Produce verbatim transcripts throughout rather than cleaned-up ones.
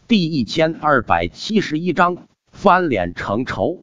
第一千二百七十一章翻脸成仇。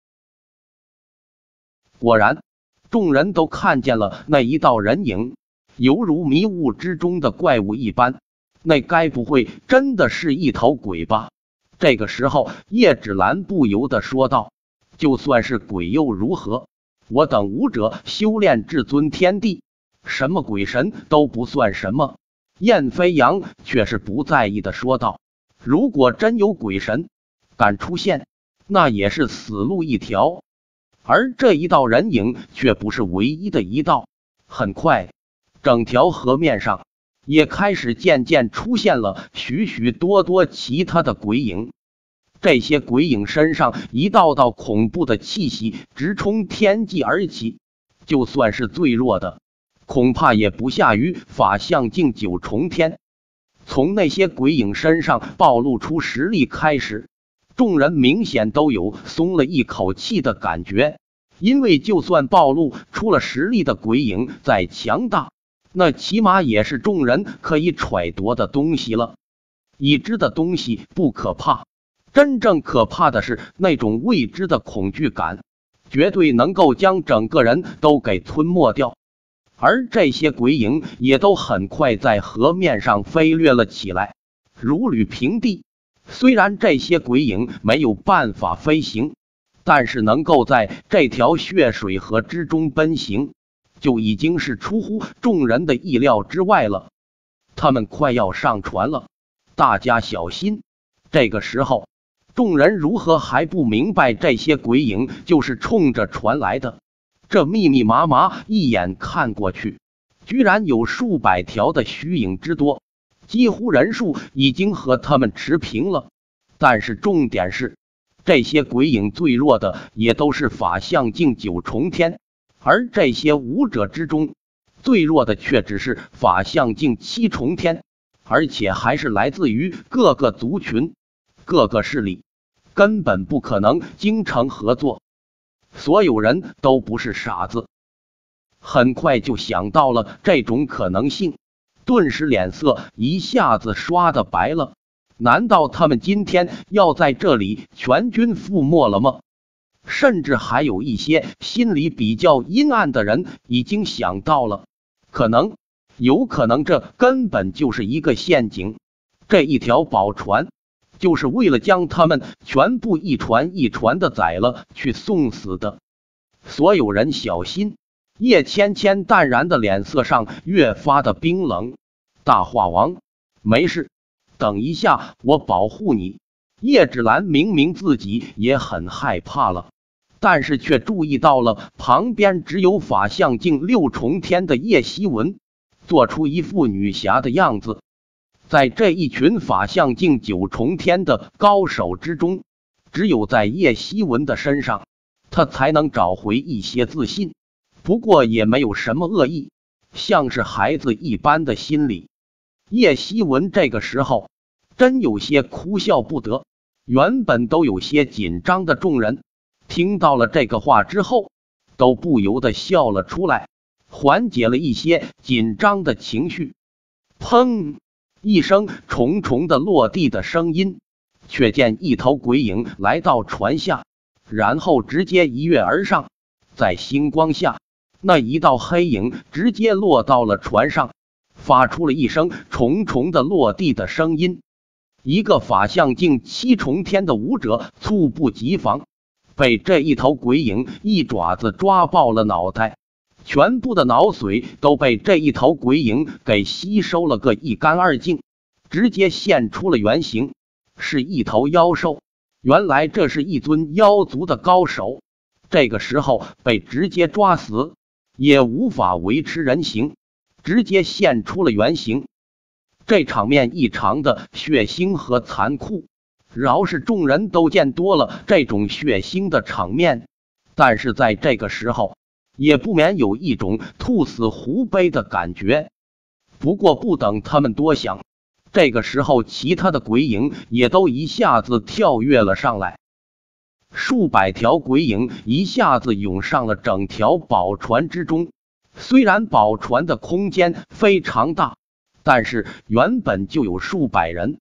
果然，众人都看见了那一道人影，犹如迷雾之中的怪物一般。那该不会真的是一头鬼吧？这个时候，叶芷兰不由得说道：“就算是鬼又如何？我等武者修炼至尊天地，什么鬼神都不算什么。”燕飞扬却是不在意的说道：“如果真有鬼神敢出现，那也是死路一条。”而这一道人影却不是唯一的一道，很快，整条河面上也开始渐渐出现了许许多多其他的鬼影。这些鬼影身上一道道恐怖的气息直冲天际而起，就算是最弱的，恐怕也不下于法相境九重天。从那些鬼影身上暴露出实力开始，众人明显都有松了一口气的感觉，因为就算暴露出了实力的鬼影再强大，那起码也是众人可以揣度的东西了。已知的东西不可怕，真正可怕的是那种未知的恐惧感，绝对能够将整个人都给吞没掉。而这些鬼影也都很快在河面上飞掠了起来，如履平地。虽然这些鬼影没有办法飞行，但是能够在这条血水河之中奔行，就已经是出乎众人的意料之外了。他们快要上船了，大家小心！这个时候，众人如何还不明白这些鬼影就是冲着船来的？这密密麻麻一眼看过去，居然有数百条的虚影之多，几乎人数已经和他们持平了。但是重点是，这些鬼影最弱的也都是法相境九重天，而这些武者之中，最弱的却只是法相境七重天，而且还是来自于各个族群、各个势力，根本不可能精诚合作。所有人都不是傻子，很快就想到了这种可能性，顿时脸色一下子刷的白了。难道他们今天要在这里全军覆没了吗？甚至还有一些心里比较阴暗的人已经想到了，可能，有可能这根本就是一个陷阱，这一条宝船就是为了将他们全部一船一船的宰了去送死的。所有人小心！叶芊芊淡然的脸色上越发的冰冷。大话王，没事，等一下我保护你。叶芷兰明明自己也很害怕了，但是却注意到了旁边只有法相境六重天的叶希文，做出一副女侠的样子。在这一群法相境九重天的高手之中，只有在叶希文的身上，他才能找回一些自信。不过也没有什么恶意，像是孩子一般的心理。叶希文这个时候真有些哭笑不得，原本都有些紧张的众人听到了这个话之后，都不由得笑了出来，缓解了一些紧张的情绪。砰！一声重重的落地的声音，却见一头鬼影来到船下，然后直接一跃而上，在星光下，那一道黑影直接落到了船上，发出了一声重重的落地的声音。一个法相境七重天的武者猝不及防，被这一头鬼影一爪子抓爆了脑袋，全部的脑髓都被这一头鬼影给吸收了个一干二净，直接现出了原形，是一头妖兽。原来这是一尊妖族的高手，这个时候被直接抓死，也无法维持人形，直接现出了原形。这场面异常的血腥和残酷，饶是众人都见多了这种血腥的场面，但是在这个时候也不免有一种兔死狐悲的感觉。不过不等他们多想，这个时候其他的鬼影也都一下子跳跃了上来，数百条鬼影一下子涌上了整条宝船之中。虽然宝船的空间非常大，但是原本就有数百人，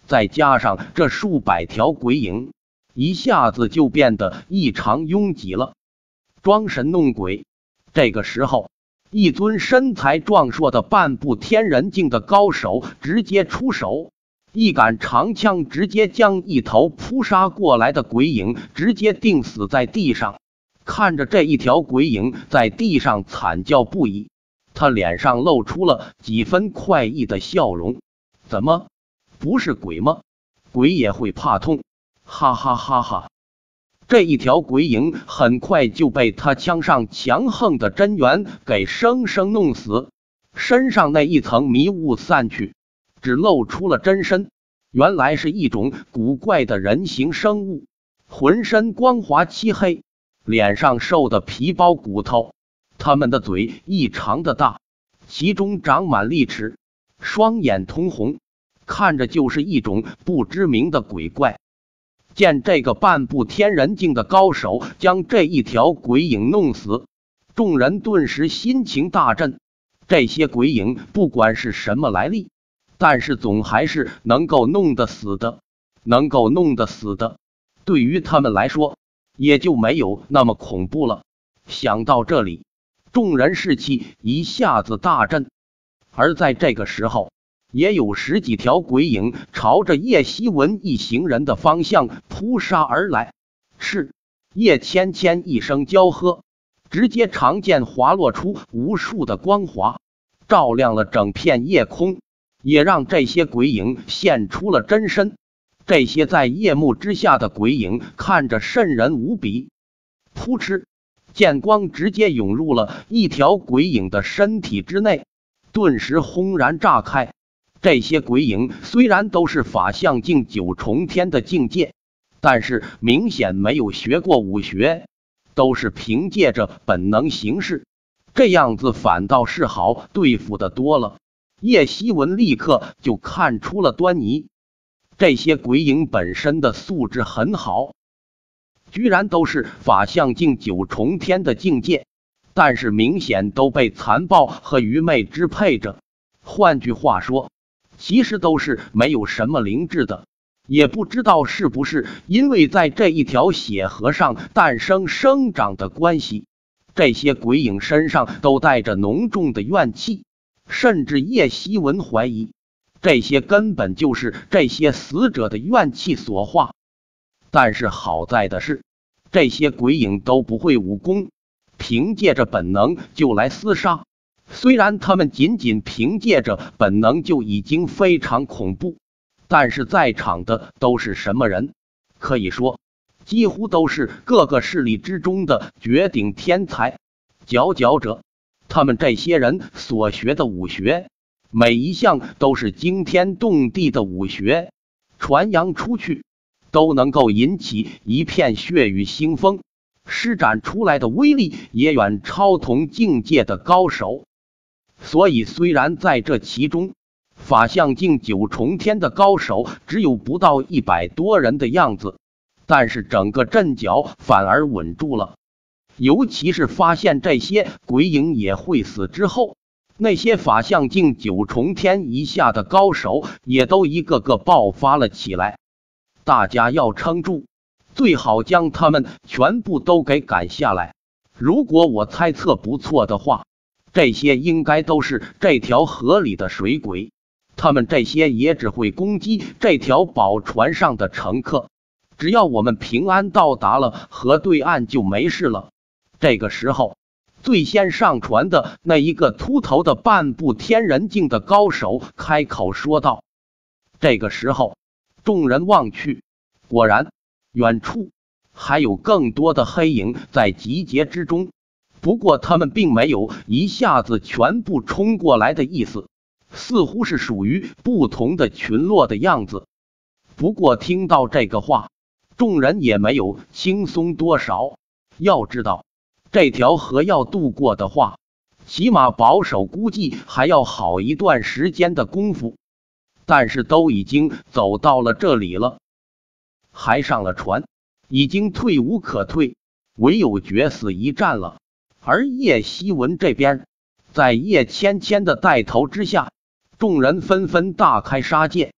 再加上这数百条鬼影，一下子就变得异常拥挤了。装神弄鬼。这个时候，一尊身材壮硕的半步天人境的高手直接出手，一杆长枪直接将一头扑杀过来的鬼影直接钉死在地上。看着这一条鬼影在地上惨叫不已，他脸上露出了几分快意的笑容。怎么，不是鬼吗？鬼也会怕痛，哈哈哈哈！这一条鬼影很快就被他枪上强横的真元给生生弄死，身上那一层迷雾散去，只露出了真身。原来是一种古怪的人形生物，浑身光滑漆黑，脸上瘦的皮包骨头，他们的嘴异常的大，其中长满利齿，双眼通红，看着就是一种不知名的鬼怪。见这个半步天人境的高手将这一条鬼影弄死，众人顿时心情大振。这些鬼影不管是什么来历，但是总还是能够弄得死的，能够弄得死的，对于他们来说也就没有那么恐怖了。想到这里，众人士气一下子大振。而在这个时候，也有十几条鬼影朝着叶希文一行人的方向扑杀而来。是叶芊芊一声娇喝，直接长剑滑落出无数的光华，照亮了整片夜空，也让这些鬼影现出了真身。这些在夜幕之下的鬼影看着瘆人无比。扑哧，剑光直接涌入了一条鬼影的身体之内，顿时轰然炸开。这些鬼影虽然都是法相境九重天的境界，但是明显没有学过武学，都是凭借着本能行事，这样子反倒是好对付的多了。叶希文立刻就看出了端倪，这些鬼影本身的素质很好，居然都是法相境九重天的境界，但是明显都被残暴和愚昧支配着。换句话说，其实都是没有什么灵智的。也不知道是不是因为在这一条血河上诞生生长的关系，这些鬼影身上都带着浓重的怨气，甚至叶希文怀疑这些根本就是这些死者的怨气所化。但是好在的是，这些鬼影都不会武功，凭借着本能就来厮杀。虽然他们仅仅凭借着本能就已经非常恐怖，但是在场的都是什么人？可以说几乎都是各个势力之中的绝顶天才、佼佼者。他们这些人所学的武学，每一项都是惊天动地的武学，传扬出去都能够引起一片血雨腥风，施展出来的威力也远超同境界的高手。所以虽然在这其中，法相境九重天的高手只有不到一百多人的样子，但是整个阵脚反而稳住了。尤其是发现这些鬼影也会死之后，那些法相境九重天以下的高手也都一个个爆发了起来。大家要撑住，最好将他们全部都给赶下来。如果我猜测不错的话，这些应该都是这条河里的水鬼，他们这些也只会攻击这条宝船上的乘客，只要我们平安到达了河对岸就没事了。这个时候，最先上船的那一个秃头的半步天人境的高手开口说道。这个时候，众人望去，果然远处还有更多的黑影在集结之中，不过他们并没有一下子全部冲过来的意思，似乎是属于不同的群落的样子。不过听到这个话，众人也没有轻松多少。要知道，这条河要渡过的话，起码保守估计还要好一段时间的功夫。但是都已经走到了这里了，还上了船，已经退无可退，唯有决死一战了。而叶希文这边，在叶芊芊的带头之下，众人纷纷大开杀戒，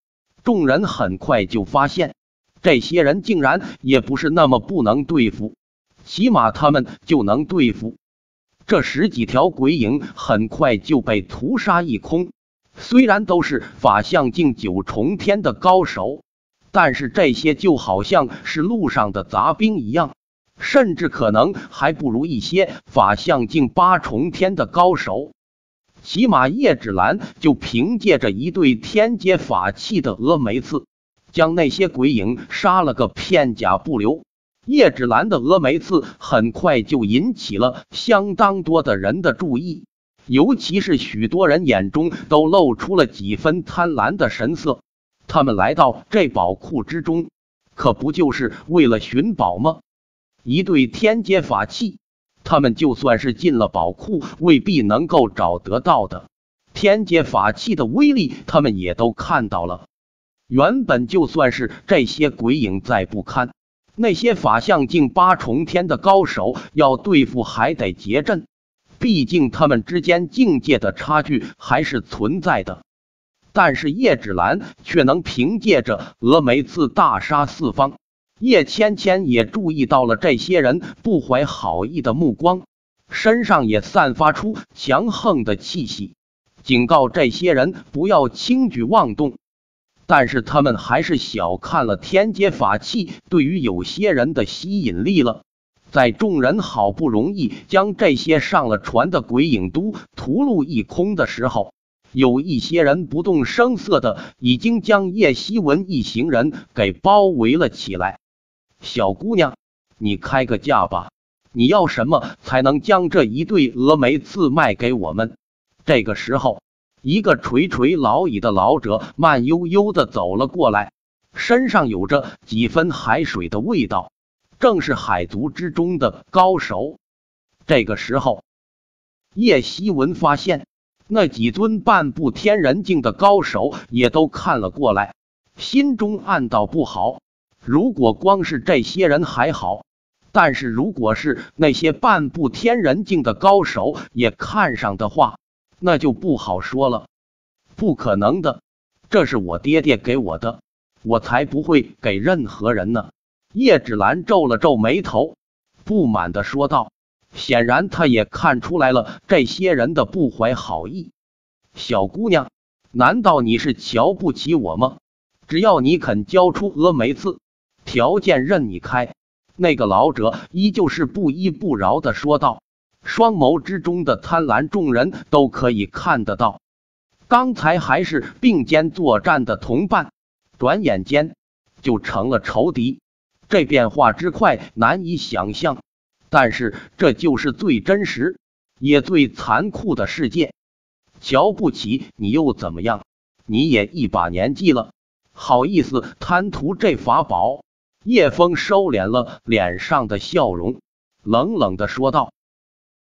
众人很快就发现，这些人竟然也不是那么不能对付，起码他们就能对付。这十几条鬼影很快就被屠杀一空。虽然都是法相境九重天的高手，但是这些就好像是路上的杂兵一样，甚至可能还不如一些法相境八重天的高手。起码叶芷兰就凭借着一对天阶法器的峨眉刺，将那些鬼影杀了个片甲不留。叶芷兰的峨眉刺很快就引起了相当多的人的注意，尤其是许多人眼中都露出了几分贪婪的神色。他们来到这宝库之中，可不就是为了寻宝吗？一对天阶法器，他们就算是进了宝库，未必能够找得到的。天阶法器的威力，他们也都看到了。原本就算是这些鬼影再不堪，那些法相境八重天的高手要对付还得结阵，毕竟他们之间境界的差距还是存在的。但是叶芷兰却能凭借着峨眉刺大杀四方。叶芊芊也注意到了这些人不怀好意的目光，身上也散发出强横的气息，警告这些人不要轻举妄动。但是他们还是小看了天阶法器对于有些人的吸引力了。在众人好不容易将这些上了船的鬼影都屠戮一空的时候，有一些人不动声色的已经将叶希文一行人给包围了起来。小姑娘，你开个价吧，你要什么才能将这一对峨眉刺卖给我们？这个时候，一个垂垂老矣的老者慢悠悠的走了过来，身上有着几分海水的味道，正是海族之中的高手。这个时候，叶希文发现那几尊半步天人境的高手也都看了过来，心中暗道不好。如果光是这些人还好，但是如果是那些半步天人境的高手也看上的话，那就不好说了。不可能的，这是我爹爹给我的，我才不会给任何人呢。叶芷兰皱了皱眉头，不满地说道。显然他也看出来了这些人的不怀好意。小姑娘，难道你是瞧不起我吗？只要你肯交出峨眉刺，条件任你开。那个老者依旧是不依不饶地说道，双眸之中的贪婪众人都可以看得到。刚才还是并肩作战的同伴，转眼间就成了仇敌，这变化之快难以想象。但是这就是最真实也最残酷的世界。瞧不起你又怎么样？你也一把年纪了，好意思贪图这法宝？叶枫收敛了脸上的笑容，冷冷地说道。